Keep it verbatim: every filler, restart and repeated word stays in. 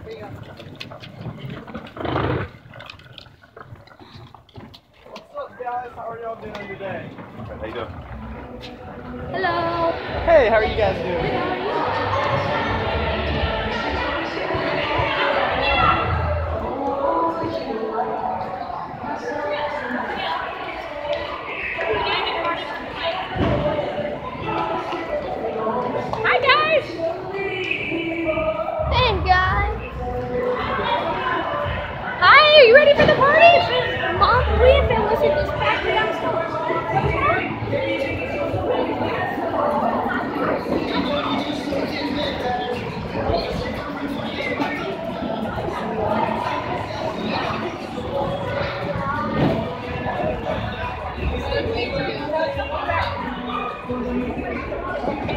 What's up, guys? How are y'all doing today? How you doing? Hello. Hey, how are you guys doing? Hi guys. Hey guys. Hi, are you ready for the party? Mom, we have to listen to this factory I'm